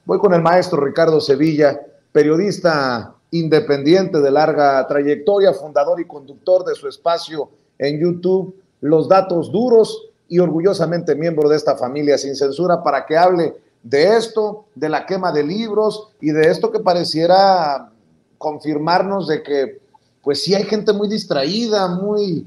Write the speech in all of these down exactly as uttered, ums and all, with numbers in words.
Voy con el maestro Ricardo Sevilla, periodista independiente de larga trayectoria, fundador y conductor de su espacio en YouTube, Los Datos Duros, y orgullosamente miembro de esta familia sin censura, para que hable de esto, de la quema de libros y de esto que pareciera confirmarnos de que pues sí hay gente muy distraída, muy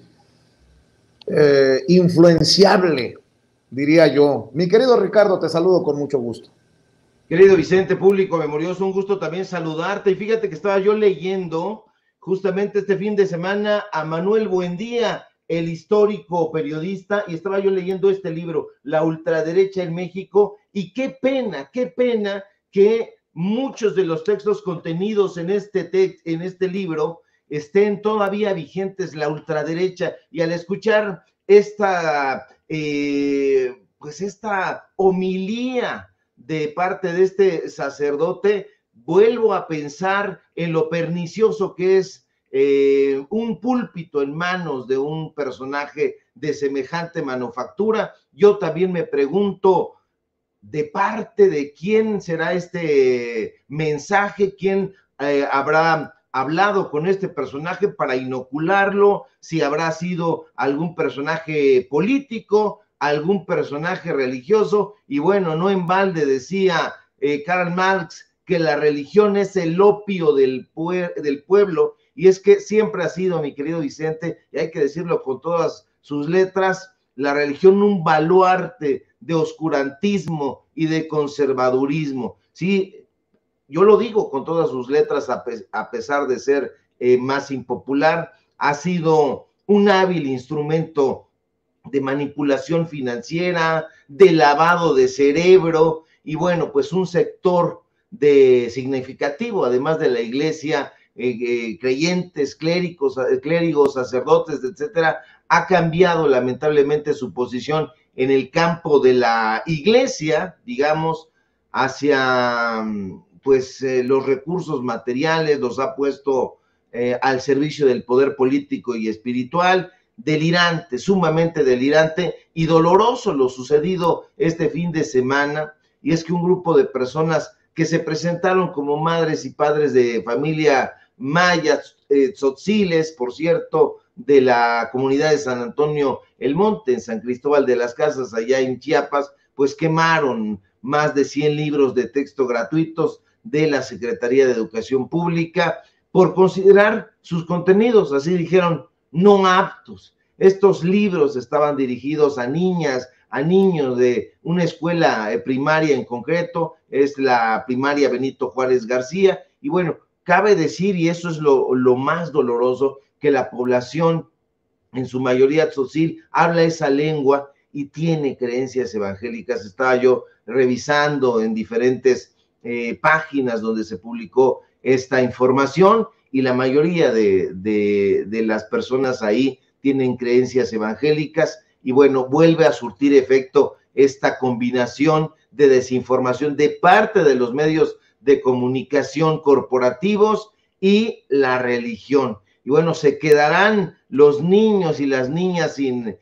eh, influenciable, diría yo. Mi querido Ricardo, te saludo con mucho gusto. Querido Vicente, público memorioso, un gusto también saludarte. Y fíjate que estaba yo leyendo justamente este fin de semana a Manuel Buendía, el histórico periodista, y estaba yo leyendo este libro, La ultraderecha en México, y qué pena, qué pena que muchos de los textos contenidos en este, text, en este libro estén todavía vigentes, la ultraderecha, y al escuchar esta, eh, pues esta homilía de parte de este sacerdote, vuelvo a pensar en lo pernicioso que es eh, un púlpito en manos de un personaje de semejante manufactura. Yo también me pregunto, ¿de parte de quién será este mensaje? ¿Quién eh, habrá hablado con este personaje para inocularlo? Si habrá sido algún personaje político, algún personaje religioso. Y bueno, no en balde decía eh, Karl Marx que la religión es el opio del, pue del pueblo, y es que siempre ha sido, mi querido Vicente, y hay que decirlo con todas sus letras, la religión un baluarte de oscurantismo y de conservadurismo. Sí, yo lo digo con todas sus letras, a, pe a pesar de ser eh, más impopular, ha sido un hábil instrumento de manipulación financiera, de lavado de cerebro, y bueno, pues un sector de significativo, además de la iglesia, eh, eh, creyentes, clérigos, clérigos, sacerdotes, etcétera, ha cambiado lamentablemente su posición en el campo de la iglesia, digamos, hacia pues eh, los recursos materiales, los ha puesto eh, al servicio del poder político y espiritual. Delirante, sumamente delirante y doloroso lo sucedido este fin de semana, y es que un grupo de personas que se presentaron como madres y padres de familia mayas, eh, tzotziles, por cierto, de la comunidad de San Antonio El Monte, en San Cristóbal de las Casas, allá en Chiapas, pues quemaron más de cien libros de texto gratuitos de la Secretaría de Educación Pública por considerar sus contenidos, así dijeron, no aptos. Estos libros estaban dirigidos a niñas, a niños de una escuela primaria en concreto, es la primaria Benito Juárez García, y bueno, cabe decir, y eso es lo, lo más doloroso, que la población, en su mayoría tzotzil, habla esa lengua y tiene creencias evangélicas. Estaba yo revisando en diferentes eh, páginas donde se publicó esta información, y la mayoría de, de, de las personas ahí tienen creencias evangélicas, y bueno, vuelve a surtir efecto esta combinación de desinformación de parte de los medios de comunicación corporativos y la religión. Y bueno, se quedarán los niños y las niñas sin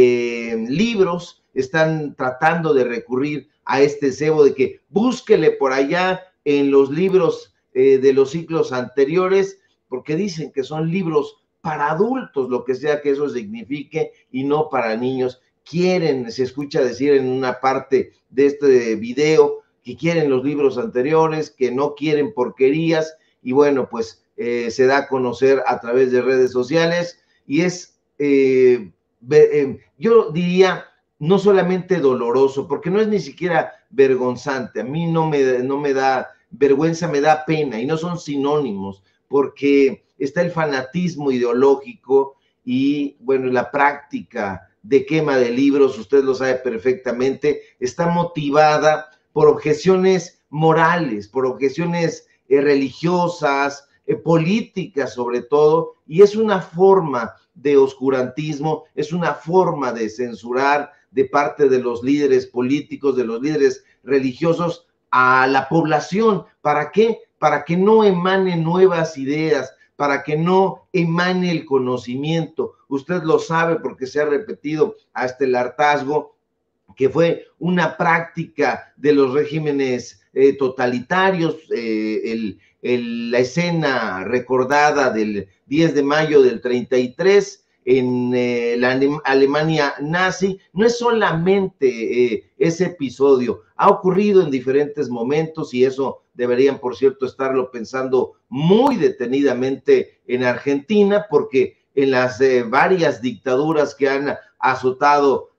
eh, libros, están tratando de recurrir a este cebo de que búsquele por allá en los libros eh, de los ciclos anteriores, porque dicen que son libros para adultos, lo que sea que eso signifique, y no para niños. Quieren, se escucha decir en una parte de este video, que quieren los libros anteriores, que no quieren porquerías, y bueno, pues eh, se da a conocer a través de redes sociales, y es, eh, eh, yo diría, no solamente doloroso, porque no es ni siquiera vergonzante, a mí no me, no me da vergüenza, me da pena, y no son sinónimos, porque está el fanatismo ideológico y, bueno, la práctica de quema de libros, usted lo sabe perfectamente, está motivada por objeciones morales, por objeciones eh, religiosas, eh, políticas sobre todo, y es una forma de oscurantismo, es una forma de censurar de parte de los líderes políticos, de los líderes religiosos a la población. ¿Para qué? Para que no emanen nuevas ideas, para que no emane el conocimiento. Usted lo sabe porque se ha repetido hasta el hartazgo que fue una práctica de los regímenes eh, totalitarios, eh, el, el, la escena recordada del diez de mayo del treinta y tres en eh, la Alemania nazi, no es solamente eh, ese episodio, ha ocurrido en diferentes momentos y eso deberían, por cierto, estarlo pensando muy detenidamente en Argentina, porque en las eh, varias dictaduras que han azotado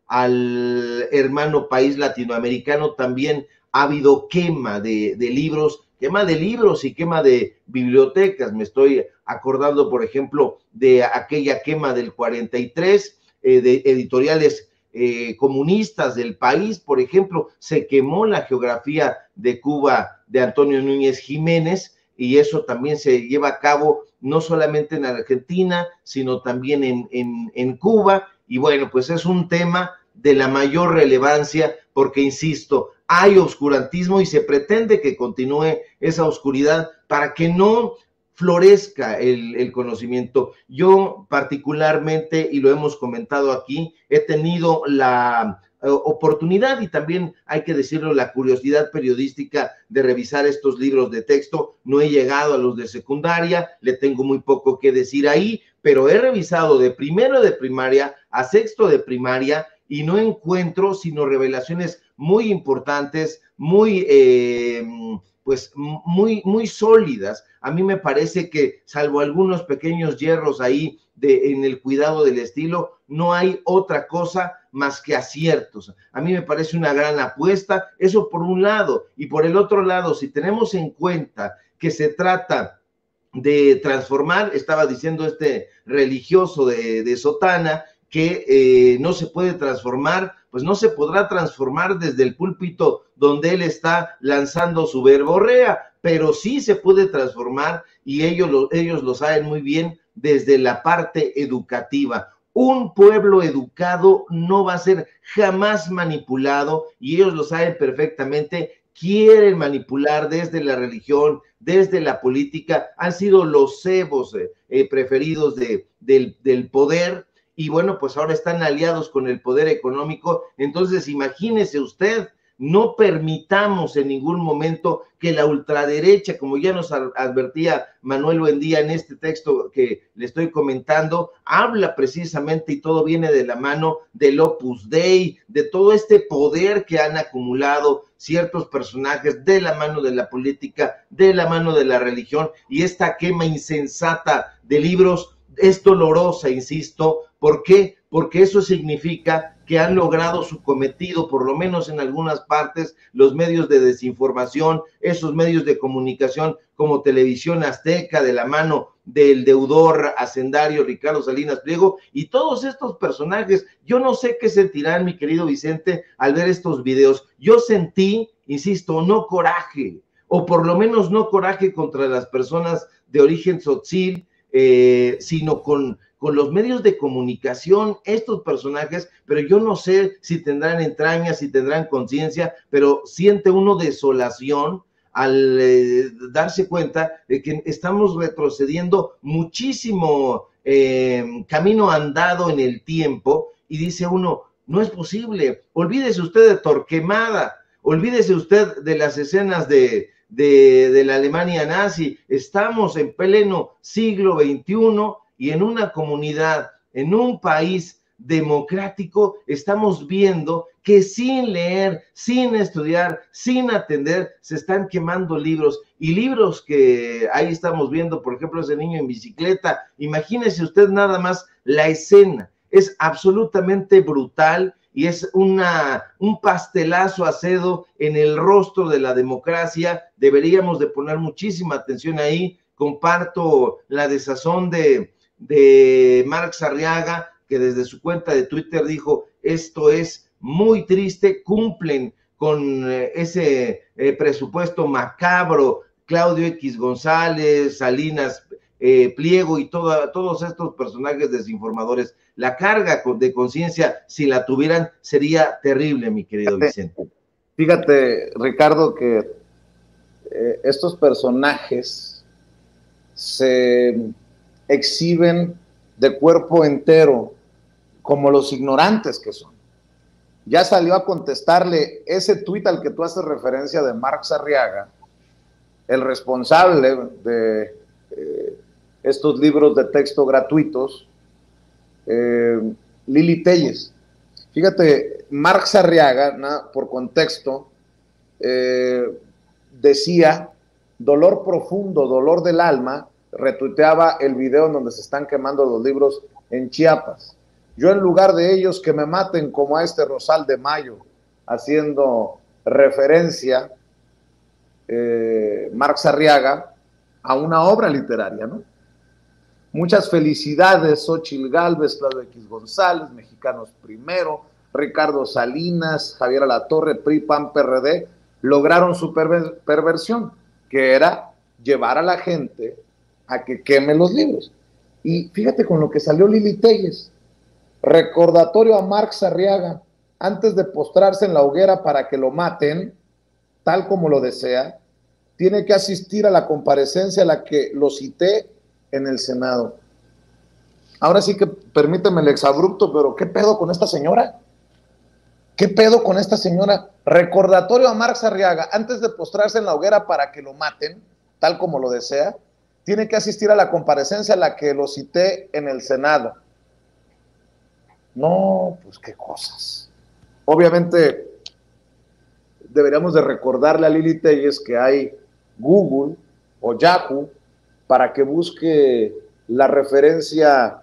al hermano país latinoamericano también ha habido quema de, de libros, quema de libros y quema de bibliotecas. Me estoy acordando, por ejemplo, de aquella quema del cuarenta y tres, eh, de editoriales eh, comunistas del país, por ejemplo, se quemó la geografía de Cuba de Antonio Núñez Jiménez, y eso también se lleva a cabo no solamente en Argentina, sino también en, en, en Cuba, y bueno, pues es un tema de la mayor relevancia, porque, insisto, hay oscurantismo y se pretende que continúe esa oscuridad para que no florezca el, el conocimiento. Yo particularmente, y lo hemos comentado aquí, he tenido la uh, oportunidad y también hay que decirlo, la curiosidad periodística de revisar estos libros de texto. No he llegado a los de secundaria, le tengo muy poco que decir ahí, pero he revisado de primero de primaria a sexto de primaria y no encuentro sino revelaciones muy importantes, muy, eh, pues, muy, muy sólidas. A mí me parece que, salvo algunos pequeños hierros ahí de, en el cuidado del estilo, no hay otra cosa más que aciertos. A mí me parece una gran apuesta, eso por un lado, y por el otro lado, si tenemos en cuenta que se trata de transformar, estaba diciendo este religioso de, de sotana, que eh, no se puede transformar, pues no se podrá transformar desde el púlpito donde él está lanzando su verborrea, pero sí se puede transformar, y ellos lo, ellos lo saben muy bien, desde la parte educativa. Un pueblo educado no va a ser jamás manipulado, y ellos lo saben perfectamente. Quieren manipular desde la religión, desde la política, han sido los cebos eh, eh, preferidos de, del, del poder, y bueno, pues ahora están aliados con el poder económico. Entonces, imagínese usted, no permitamos en ningún momento que la ultraderecha, como ya nos advertía Manuel Buendía en este texto que le estoy comentando, habla precisamente, y todo viene de la mano del Opus Dei, de todo este poder que han acumulado ciertos personajes, de la mano de la política, de la mano de la religión, y esta quema insensata de libros es dolorosa, insisto. ¿Por qué? Porque eso significa que han logrado su cometido, por lo menos en algunas partes, los medios de desinformación, esos medios de comunicación como Televisión Azteca, de la mano del deudor hacendario Ricardo Salinas Pliego, y todos estos personajes. Yo no sé qué sentirán, mi querido Vicente, al ver estos videos. Yo sentí, insisto, no coraje, o por lo menos no coraje contra las personas de origen tzotzil, eh, sino con, con los medios de comunicación, estos personajes, pero yo no sé si tendrán entrañas, si tendrán conciencia, pero siente uno desolación al eh, darse cuenta de que estamos retrocediendo muchísimo eh, camino andado en el tiempo, y dice uno, no es posible. Olvídese usted de Torquemada, olvídese usted de las escenas de De, de la Alemania nazi. Estamos en pleno siglo veintiuno y en una comunidad, en un país democrático, estamos viendo que sin leer, sin estudiar, sin atender, se están quemando libros, y libros que ahí estamos viendo, por ejemplo, ese niño en bicicleta. Imagínese usted nada más la escena, es absolutamente brutal, y es una, un pastelazo acedo en el rostro de la democracia. Deberíamos de poner muchísima atención ahí. Comparto la desazón de, de Marx Arriaga, que desde su cuenta de Twitter dijo, esto es muy triste, cumplen con eh, ese eh, presupuesto macabro, Claudio X González, Salinas eh, Pliego y todo, todos estos personajes desinformadores. La carga de conciencia, si la tuvieran, sería terrible, mi querido Vicente. Fíjate, Ricardo, que eh, estos personajes se exhiben de cuerpo entero como los ignorantes que son. ya salió a contestarle ese tuit al que tú haces referencia de Marx Arriaga, el responsable de eh, estos libros de texto gratuitos, eh, Lili Telles. Fíjate, Marx Arriaga, ¿no?, por contexto, eh, decía, dolor profundo, dolor del alma, retuiteaba el video en donde se están quemando los libros en Chiapas. Yo en lugar de ellos que me maten como a este Rosal de Mayo, haciendo referencia eh, Marx Arriaga a una obra literaria, ¿no? Muchas felicidades, Xóchitl Gálvez, Claudio X González, Mexicanos Primero, Ricardo Salinas, Javier Alatorre, P R I, P A N, P R D, lograron su perver perversión, que era llevar a la gente a que queme los libros. Y fíjate con lo que salió Lili Telles, recordatorio a Marx Arriaga, antes de postrarse en la hoguera para que lo maten, tal como lo desea, tiene que asistir a la comparecencia a la que lo cité en el Senado. Ahora sí que permíteme el exabrupto, pero ¿qué pedo con esta señora? ¿Qué pedo con esta señora? Recordatorio a Marx Arriaga, antes de postrarse en la hoguera para que lo maten, tal como lo desea, tiene que asistir a la comparecencia a la que lo cité en el Senado. No, pues qué cosas. Obviamente, deberíamos de recordarle a Lili Telles que hay Google o Yahoo para que busque la referencia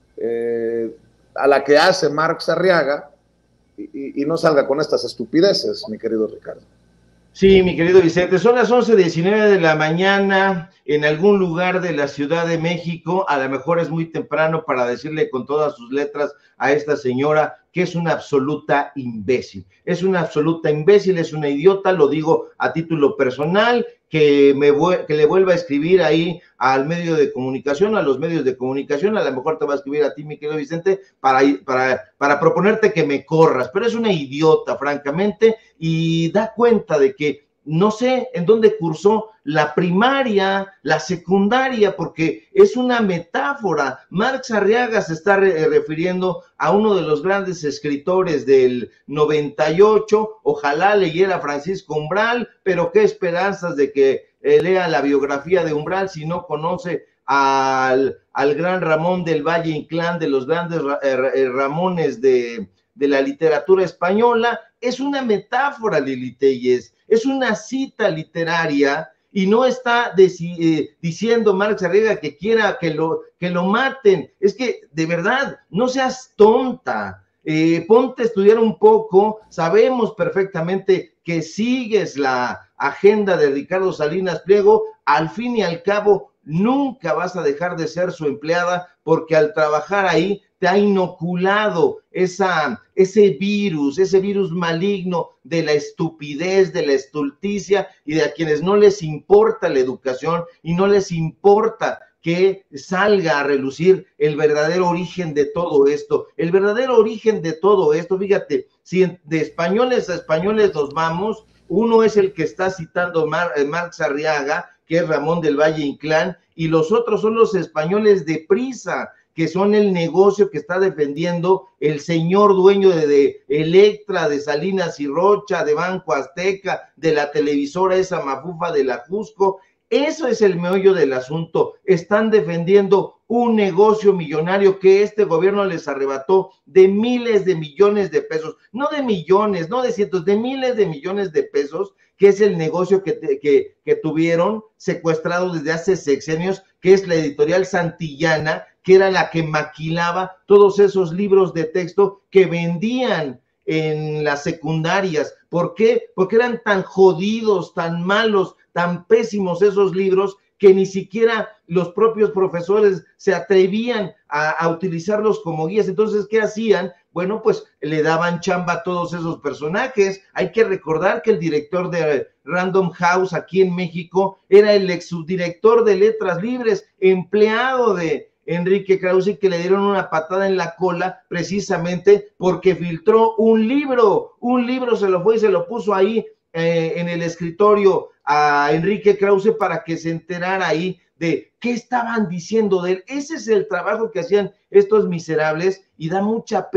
eh, a la que hace Marx Arriaga y, y no salga con estas estupideces, mi querido Ricardo. Sí, mi querido Vicente, son las once diecinueve de la mañana en algún lugar de la Ciudad de México. A lo mejor es muy temprano para decirle con todas sus letras a esta señora que es una absoluta imbécil. Es una absoluta imbécil, es una idiota, lo digo a título personal, que, me, que le vuelva a escribir ahí al medio de comunicación, a los medios de comunicación, a lo mejor te va a escribir a ti, mi querido Vicente, para, para, para proponerte que me corras, pero es una idiota, francamente, y da cuenta de que no sé en dónde cursó la primaria, la secundaria, porque es una metáfora. Marx Arriaga se está re refiriendo a uno de los grandes escritores del noventa y ocho, ojalá leyera Francisco Umbral, pero qué esperanzas de que eh, lea la biografía de Umbral si no conoce al, al gran Ramón del Valle Inclán, de los grandes eh, Ramones de, de la literatura española. Es una metáfora, Lili Telles, es una cita literaria y no está eh, diciendo Marx Arriaga que quiera que lo, que lo maten. Es que, de verdad, no seas tonta, eh, ponte a estudiar un poco. Sabemos perfectamente que sigues la agenda de Ricardo Salinas Pliego, al fin y al cabo nunca vas a dejar de ser su empleada, porque al trabajar ahí te ha inoculado esa, ese virus, ese virus maligno de la estupidez, de la estulticia, y de a quienes no les importa la educación y no les importa que salga a relucir el verdadero origen de todo esto. El verdadero origen de todo esto, fíjate, si de españoles a españoles nos vamos, uno es el que está citando Mar, Marx Arriaga, que es Ramón del Valle Inclán, y los otros son los españoles de prisa, que son el negocio que está defendiendo el señor dueño de, de Electra, de Salinas y Rocha, de Banco Azteca, de la televisora esa mafufa de la Jusco. Eso es el meollo del asunto. Están defendiendo un negocio millonario que este gobierno les arrebató de miles de millones de pesos, no de millones, no de cientos, de miles de millones de pesos, que es el negocio que, que, que tuvieron secuestrado desde hace sexenios, que es la editorial Santillana, que era la que maquilaba todos esos libros de texto que vendían en las secundarias. ¿Por qué? Porque eran tan jodidos, tan malos, tan pésimos esos libros, que ni siquiera los propios profesores se atrevían a, a utilizarlos como guías. Entonces, ¿qué hacían? Bueno, pues le daban chamba a todos esos personajes. Hay que recordar que el director de Random House aquí en México era el ex subdirector de Letras Libres, empleado de Enrique Krause, que le dieron una patada en la cola precisamente porque filtró un libro, un libro se lo fue y se lo puso ahí eh, en el escritorio a Enrique Krause para que se enterara ahí de qué estaban diciendo de él. Ese es el trabajo que hacían estos miserables, y da mucha pena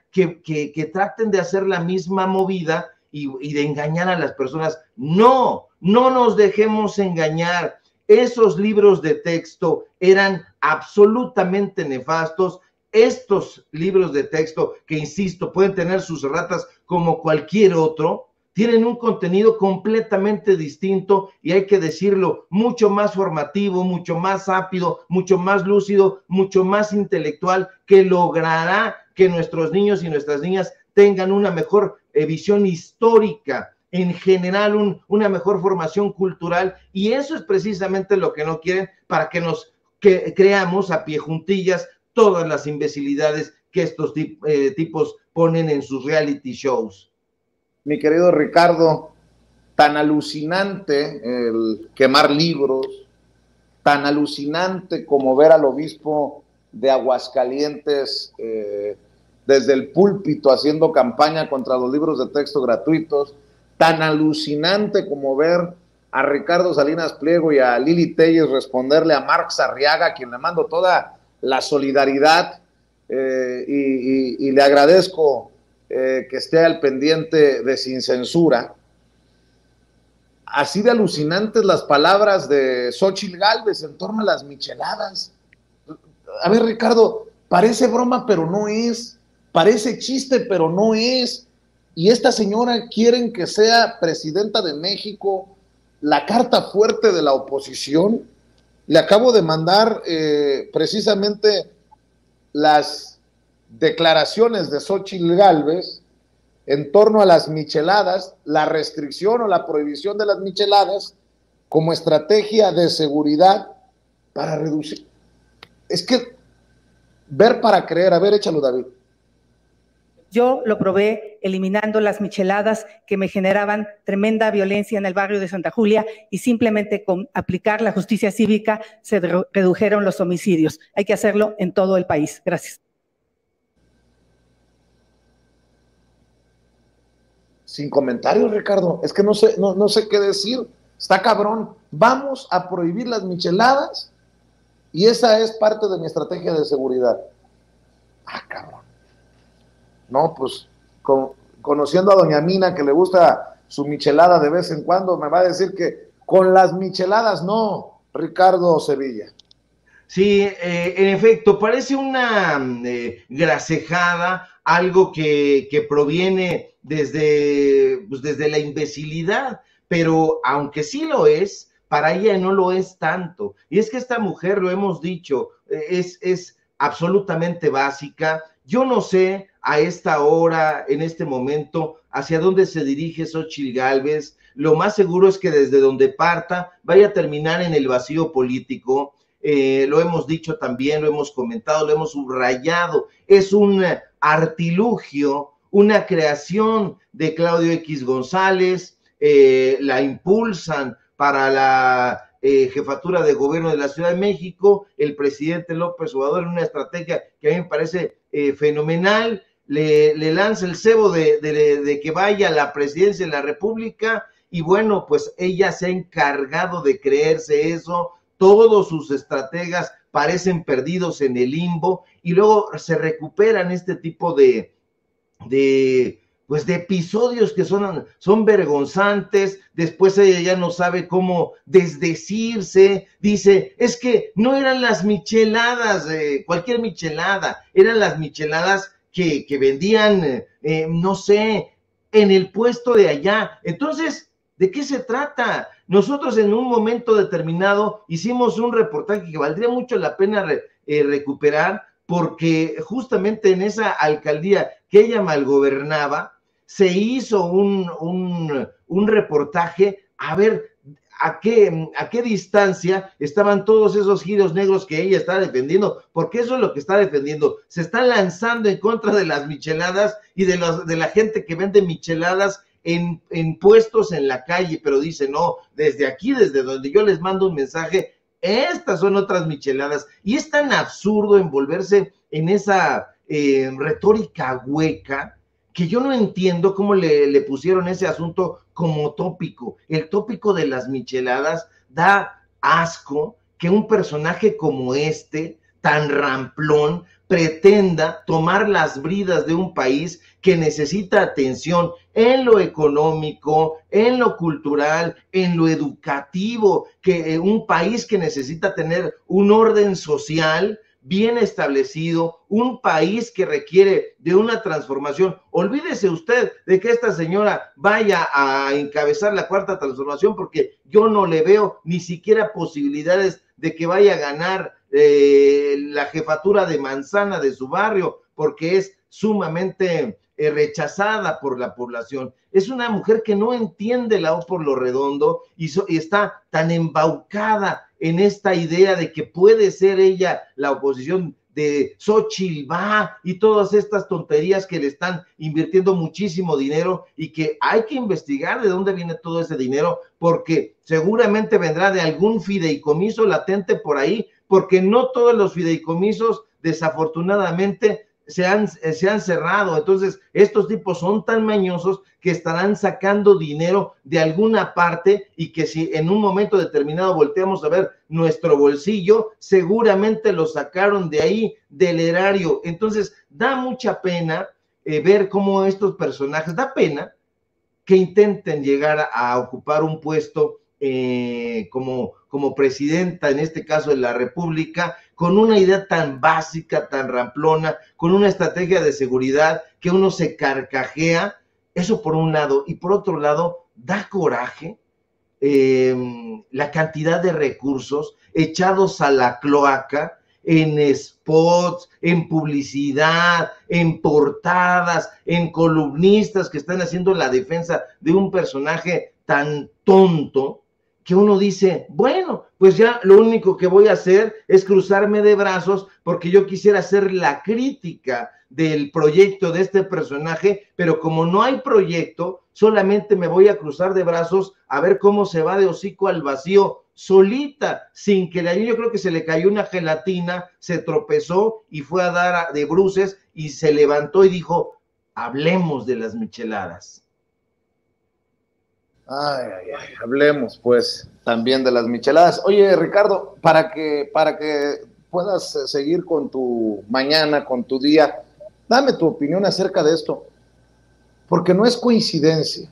que, que, que traten de hacer la misma movida y, y de engañar a las personas. No, no nos dejemos engañar. Esos libros de texto eran absolutamente nefastos. Estos libros de texto, que insisto, pueden tener sus ratas como cualquier otro, tienen un contenido completamente distinto y hay que decirlo, mucho más formativo, mucho más rápido, mucho más lúcido, mucho más intelectual, que logrará que nuestros niños y nuestras niñas tengan una mejor eh, visión histórica, en general un, una mejor formación cultural, y eso es precisamente lo que no quieren, para que nos que, creamos a pie juntillas todas las imbecilidades que estos tip, eh, tipos ponen en sus reality shows. Mi querido Ricardo, tan alucinante el quemar libros, tan alucinante como ver al obispo de Aguascalientes eh, desde el púlpito haciendo campaña contra los libros de texto gratuitos, tan alucinante como ver a Ricardo Salinas Pliego y a Lili Telles responderle a Marx Arriaga, a quien le mando toda la solidaridad eh, y, y, y le agradezco eh, que esté al pendiente de Sin Censura. Así de alucinantes las palabras de Xóchitl Gálvez en torno a las micheladas. A ver, Ricardo, parece broma, pero no es. Parece chiste, pero no es. Y esta señora quieren que sea presidenta de México, la carta fuerte de la oposición. Le acabo de mandar eh, precisamente las declaraciones de Xóchitl Gálvez en torno a las micheladas, la restricción o la prohibición de las micheladas como estrategia de seguridad para reducir. Es que ver para creer. A ver, échalo, David. Yo lo probé eliminando las micheladas que me generaban tremenda violencia en el barrio de Santa Julia, y simplemente con aplicar la justicia cívica se redujeron los homicidios. Hay que hacerlo en todo el país. Gracias. Sin comentarios, Ricardo. Es que no sé, no, no sé qué decir. Está cabrón. Vamos a prohibir las micheladas y esa es parte de mi estrategia de seguridad. Ah, cabrón. No, pues, con, conociendo a doña Mina, que le gusta su michelada de vez en cuando, me va a decir que con las micheladas no, Ricardo Sevilla. Sí, eh, en efecto, parece una eh, grasejada, algo que, que proviene desde, pues desde la imbecilidad, pero aunque sí lo es, para ella no lo es tanto. Y es que esta mujer, lo hemos dicho, es, es absolutamente básica. Yo no sé a esta hora, en este momento, hacia dónde se dirige Xóchitl Gálvez. Lo más seguro es que desde donde parta vaya a terminar en el vacío político. Eh, lo hemos dicho también, lo hemos comentado, lo hemos subrayado. Es un artilugio, una creación de Claudio X González, eh, la impulsan para la Eh, jefatura de gobierno de la Ciudad de México, el presidente López Obrador, en una estrategia que a mí me parece eh, fenomenal, le, le lanza el cebo de, de, de que vaya a la presidencia de la República, y bueno, pues ella se ha encargado de creerse eso. Todos sus estrategas parecen perdidos en el limbo, y luego se recuperan este tipo de, de pues de episodios que son, son vergonzantes. Después ella ya no sabe cómo desdecirse, dice, es que no eran las micheladas, eh, cualquier michelada, eran las micheladas que, que vendían, eh, no sé, en el puesto de allá. Entonces, ¿de qué se trata? Nosotros en un momento determinado hicimos un reportaje que valdría mucho la pena re, eh, recuperar, porque justamente en esa alcaldía que ella malgobernaba, se hizo un, un, un reportaje a ver a qué, a qué distancia estaban todos esos giros negros que ella está defendiendo, porque eso es lo que está defendiendo. Se está lanzando en contra de las micheladas y de, los, de la gente que vende micheladas en, en puestos en la calle, pero dice, no, desde aquí, desde donde yo les mando un mensaje, estas son otras micheladas. Y es tan absurdo envolverse en esa eh, retórica hueca, que yo no entiendo cómo le, le pusieron ese asunto como tópico. El tópico de las micheladas da asco, que un personaje como este tan ramplón pretenda tomar las bridas de un país que necesita atención en lo económico, en lo cultural, en lo educativo, que eh, un país que necesita tener un orden social bien establecido, un país que requiere de una transformación. Olvídese usted de que esta señora vaya a encabezar la cuarta transformación, porque yo no le veo ni siquiera posibilidades de que vaya a ganar eh, la jefatura de manzana de su barrio, porque es sumamente eh, rechazada por la población. Es una mujer que no entiende la O por lo redondo y, so, y está tan embaucada en esta idea de que puede ser ella la oposición de Xochitl va y todas estas tonterías que le están invirtiendo muchísimo dinero, y que hay que investigar de dónde viene todo ese dinero, porque seguramente vendrá de algún fideicomiso latente por ahí, porque no todos los fideicomisos desafortunadamente se han, se han cerrado. Entonces estos tipos son tan mañosos que estarán sacando dinero de alguna parte, y que si en un momento determinado volteamos a ver nuestro bolsillo, seguramente lo sacaron de ahí, del erario. Entonces da mucha pena eh, ver cómo estos personajes, da pena que intenten llegar a, a ocupar un puesto eh, como, como presidenta, en este caso de la República, con una idea tan básica, tan ramplona, con una estrategia de seguridad que uno se carcajea. Eso por un lado, y por otro lado, da coraje eh, la cantidad de recursos echados a la cloaca en spots, en publicidad, en portadas, en columnistas que están haciendo la defensa de un personaje tan tonto, que uno dice, bueno, pues ya lo único que voy a hacer es cruzarme de brazos, porque yo quisiera hacer la crítica del proyecto de este personaje, pero como no hay proyecto, solamente me voy a cruzar de brazos a ver cómo se va de hocico al vacío solita, sin que le, yo creo que se le cayó una gelatina, se tropezó y fue a dar a, de bruces, y se levantó y dijo, hablemos de las micheladas. Ay, ay, ay, hablemos pues también de las micheladas. Oye, Ricardo, para que, para que puedas seguir con tu mañana, con tu día, dame tu opinión acerca de esto, porque no es coincidencia.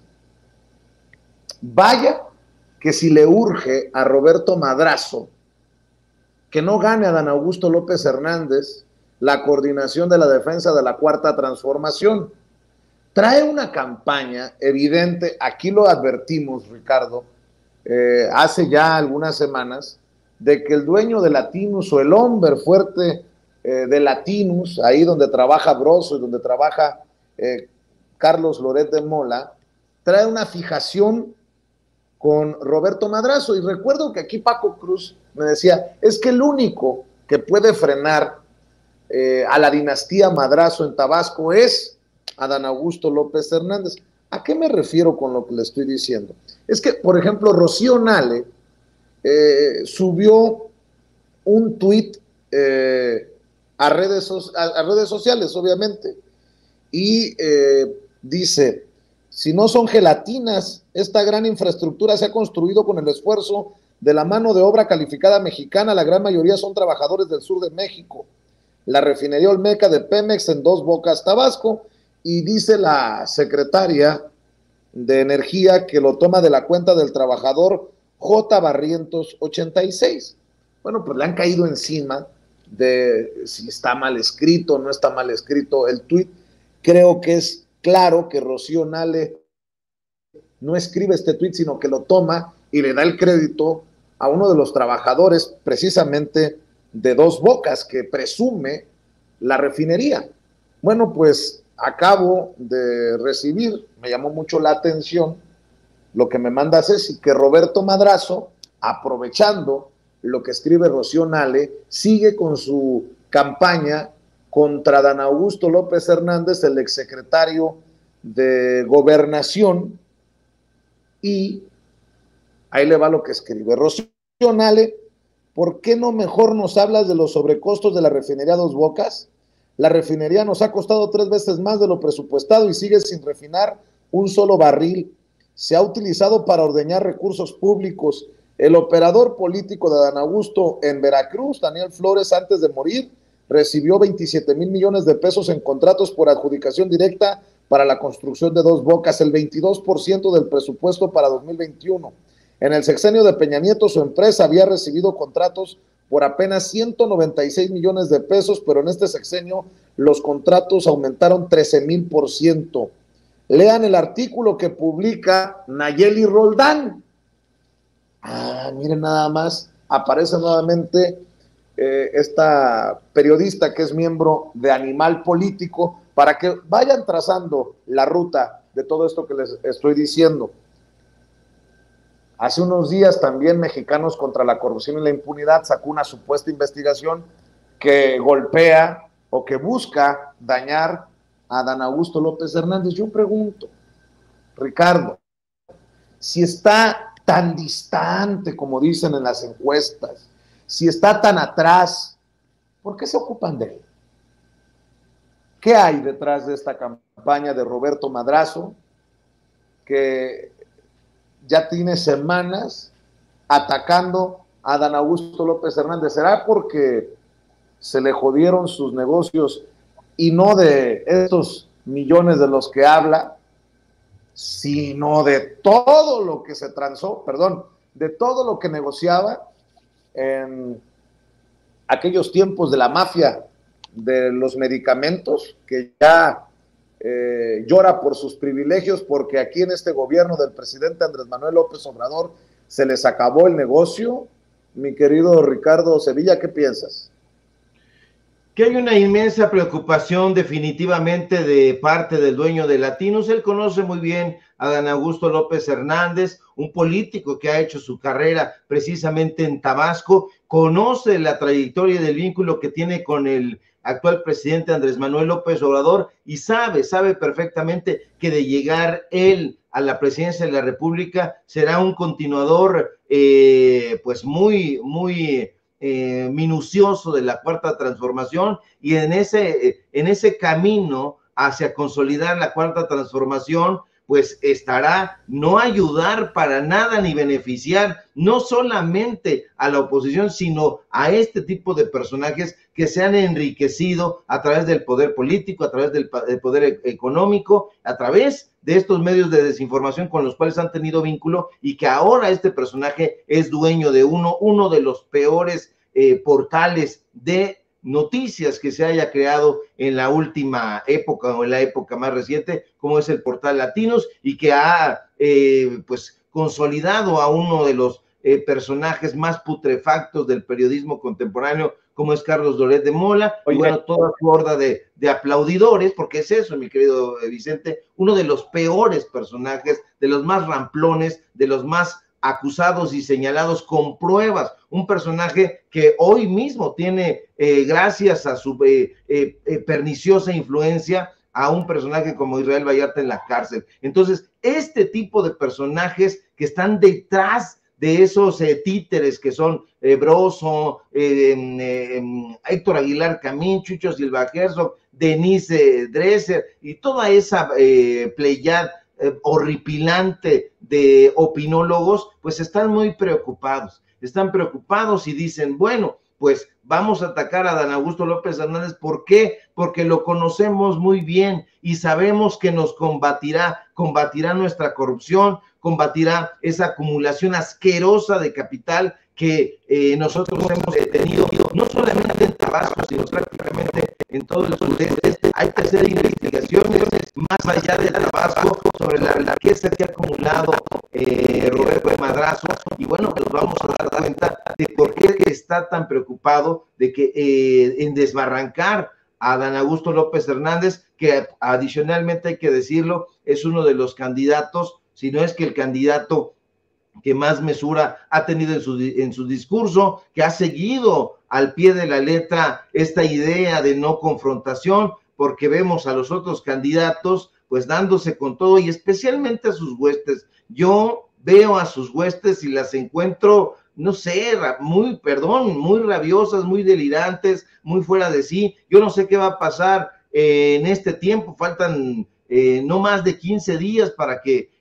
Vaya que si le urge a Roberto Madrazo que no gane a Dan Augusto López Hernández la coordinación de la defensa de la Cuarta Transformación. Trae una campaña evidente, aquí lo advertimos, Ricardo, eh, hace ya algunas semanas, de que el dueño de Latinus, o el hombre fuerte eh, de Latinus, ahí donde trabaja Broso y donde trabaja eh, Carlos Loret de Mola, trae una fijación con Roberto Madrazo. Y recuerdo que aquí Paco Cruz me decía, es que el único que puede frenar eh, a la dinastía Madrazo en Tabasco es Adán Augusto López Hernández. ¿A qué me refiero con lo que le estoy diciendo? Es que, por ejemplo, Rocío Nale eh, subió un tuit eh, a, redes a, a redes sociales, obviamente, y eh, dice, si no son gelatinas, esta gran infraestructura se ha construido con el esfuerzo de la mano de obra calificada mexicana, la gran mayoría son trabajadores del sur de México. La refinería Olmeca de Pemex en Dos Bocas, Tabasco. Y dice la secretaria de Energía que lo toma de la cuenta del trabajador J. Barrientos ochenta y seis. Bueno, pues le han caído encima de si está mal escrito o no está mal escrito el tuit. Creo que es claro que Rocío Nale no escribe este tuit, sino que lo toma y le da el crédito a uno de los trabajadores precisamente de Dos Bocas, que presume la refinería. Bueno, pues acabo de recibir, me llamó mucho la atención lo que me manda Ceci, que Roberto Madrazo, aprovechando lo que escribe Rocío Nale, sigue con su campaña contra Dan Augusto López Hernández, el exsecretario de Gobernación, y ahí le va lo que escribe Rocío Nale. ¿Por qué no mejor nos hablas de los sobrecostos de la refinería Dos Bocas? La refinería nos ha costado tres veces más de lo presupuestado y sigue sin refinar un solo barril. Se ha utilizado para ordeñar recursos públicos. El operador político de Adán Augusto en Veracruz, Daniel Flores, antes de morir, recibió veintisiete mil millones de pesos en contratos por adjudicación directa para la construcción de Dos Bocas, el veintidós por ciento del presupuesto para dos mil veintiuno. En el sexenio de Peña Nieto, su empresa había recibido contratos por apenas ciento noventa y seis millones de pesos, pero en este sexenio los contratos aumentaron trece mil por ciento. Lean el artículo que publica Nayeli Roldán. Ah, miren nada más, aparece nuevamente eh, esta periodista que es miembro de Animal Político, para que vayan trazando la ruta de todo esto que les estoy diciendo. Hace unos días también Mexicanos contra la Corrupción y la Impunidad sacó una supuesta investigación que golpea o que busca dañar a Adán Augusto López Hernández. Yo pregunto, Ricardo, si está tan distante como dicen en las encuestas, si está tan atrás, ¿por qué se ocupan de él? ¿Qué hay detrás de esta campaña de Roberto Madrazo, que ya tiene semanas atacando a Adán Augusto López Hernández? ¿Será porque se le jodieron sus negocios y no de estos millones de los que habla, sino de todo lo que se transó, perdón, de todo lo que negociaba en aquellos tiempos de la mafia de los medicamentos, que ya eh, llora por sus privilegios, porque aquí en este gobierno del presidente Andrés Manuel López Obrador se les acabó el negocio? Mi querido Ricardo Sevilla, ¿qué piensas? Que hay una inmensa preocupación definitivamente de parte del dueño de Latinos. Él conoce muy bien a Adán Augusto López Hernández, un político que ha hecho su carrera precisamente en Tabasco, conoce la trayectoria del vínculo que tiene con el actual presidente Andrés Manuel López Obrador y sabe, sabe perfectamente que de llegar él a la presidencia de la República será un continuador eh, pues muy, muy... Eh, minucioso de la Cuarta Transformación, y en ese, en ese camino hacia consolidar la Cuarta Transformación, pues estará no ayudar para nada ni beneficiar no solamente a la oposición, sino a este tipo de personajes que se han enriquecido a través del poder político, a través del, del poder económico, a través de estos medios de desinformación con los cuales han tenido vínculo, y que ahora este personaje es dueño de uno, uno de los peores eh, portales de noticias que se haya creado en la última época o en la época más reciente, como es el portal Latinos, y que ha eh, pues consolidado a uno de los eh, personajes más putrefactos del periodismo contemporáneo, como es Carlos Loret de Mola. Oye, y bueno, toda su horda de, de aplaudidores, porque es eso, mi querido Vicente, uno de los peores personajes, de los más ramplones, de los más acusados y señalados con pruebas, un personaje que hoy mismo tiene, eh, gracias a su eh, eh, eh, perniciosa influencia, a un personaje como Israel Vallarta en la cárcel. Entonces, este tipo de personajes que están detrás de esos eh, títeres que son eh, Broso, eh, eh, Héctor Aguilar Camín, Chucho Silva Herzog, Denise Dresser y toda esa eh, pleyad eh, horripilante de opinólogos, pues están muy preocupados, están preocupados y dicen, bueno, pues vamos a atacar a Adán Augusto López Hernández. ¿Por qué? Porque lo conocemos muy bien y sabemos que nos combatirá, combatirá nuestra corrupción, combatirá esa acumulación asquerosa de capital que eh, nosotros hemos tenido, no solamente en Tabasco, sino prácticamente en todo el sureste. Hay que hacer investigaciones más allá de Tabasco sobre la riqueza que ha acumulado eh, Roberto Madrazo, y bueno, nos vamos a dar cuenta de por qué está tan preocupado de que eh, en desbarrancar a Adán Augusto López Hernández, que adicionalmente hay que decirlo, es uno de los candidatos, si no es que el candidato que más mesura ha tenido en su, en su discurso, que ha seguido al pie de la letra esta idea de no confrontación, porque vemos a los otros candidatos pues dándose con todo, y especialmente a sus huestes. Yo veo a sus huestes y las encuentro, no sé, muy, perdón, muy rabiosas, muy delirantes, muy fuera de sí. Yo no sé qué va a pasar eh, en este tiempo, faltan eh, no más de quince días para que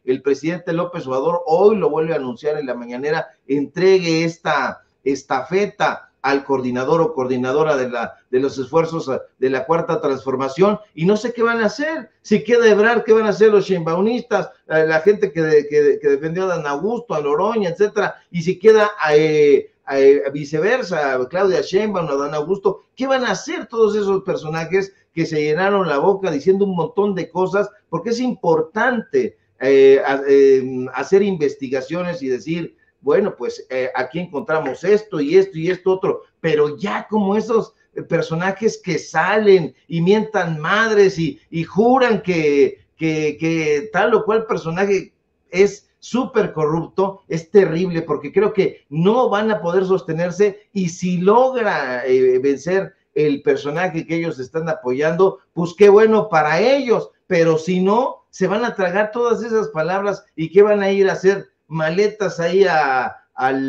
el presidente López Obrador hoy lo vuelve a anunciar en la mañanera, entregue esta estafeta al coordinador o coordinadora de, la, de los esfuerzos de la Cuarta Transformación, y no sé qué van a hacer. Si queda Ebrard, ¿qué van a hacer los sheinbaunistas, la gente que, de, que, que defendió a Dan Augusto, a Noroña, etcétera? Y si queda eh, eh, viceversa, Claudia Sheinbaum, a Dan Augusto, ¿qué van a hacer todos esos personajes que se llenaron la boca diciendo un montón de cosas? Porque es importante eh, eh, hacer investigaciones y decir, bueno, pues eh, aquí encontramos esto y esto y esto otro, pero ya como esos personajes que salen y mientan madres y, y juran que, que, que tal o cual personaje es súper corrupto, es terrible, porque creo que no van a poder sostenerse, y si logra eh, vencer el personaje que ellos están apoyando, pues qué bueno para ellos, pero si no, se van a tragar todas esas palabras, y qué van a ir a hacer maletas ahí a, a,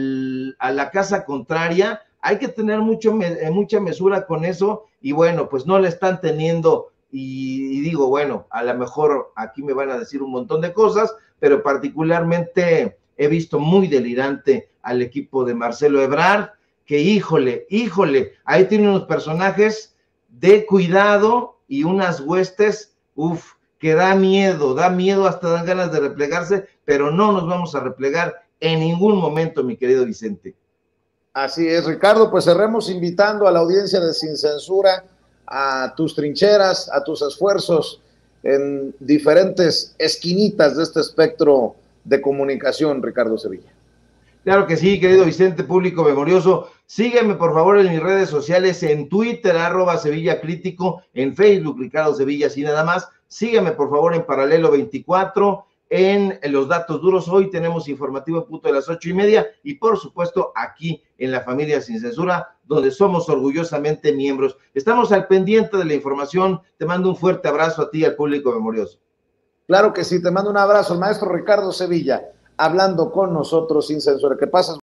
a la casa contraria. Hay que tener mucho, mucha mesura con eso, y bueno, pues no la están teniendo, y, y digo, bueno, a lo mejor aquí me van a decir un montón de cosas, pero particularmente he visto muy delirante al equipo de Marcelo Ebrard, que híjole, híjole, ahí tiene unos personajes de cuidado y unas huestes, uff, que da miedo, da miedo, hasta dan ganas de replegarse, pero no nos vamos a replegar en ningún momento, mi querido Vicente. Así es, Ricardo, pues cerremos invitando a la audiencia de Sin Censura a tus trincheras, a tus esfuerzos en diferentes esquinitas de este espectro de comunicación, Ricardo Sevilla. Claro que sí, querido Vicente, público memorioso. Sígueme, por favor, en mis redes sociales, en Twitter, arroba Sevilla Crítico, en Facebook, Ricardo Sevilla, así nada más. Sígueme, por favor, en Paralelo veinticuatro, en, en Los Datos Duros. Hoy tenemos informativo en punto de las ocho y media, y por supuesto aquí en La Familia Sin Censura, donde somos orgullosamente miembros. Estamos al pendiente de la información. Te mando un fuerte abrazo a ti y al público memorioso. Claro que sí, te mando un abrazo, el maestro Ricardo Sevilla, hablando con nosotros sin censura. Que pases